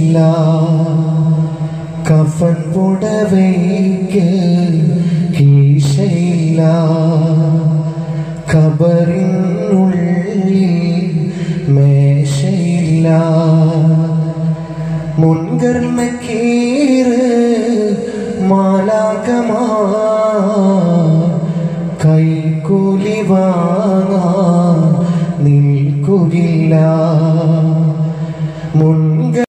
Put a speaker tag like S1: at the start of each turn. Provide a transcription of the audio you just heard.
S1: കഫൻ പുടവയ്ക്ക് കീശയില്ല ഖബറിനുള്ളിൽ മേശയില്ല മുൻകർ നക്കീർ മാലാകമാ കൈക്കൂലി വാങ്ങാൻ നിൽക്കുകയില്ല.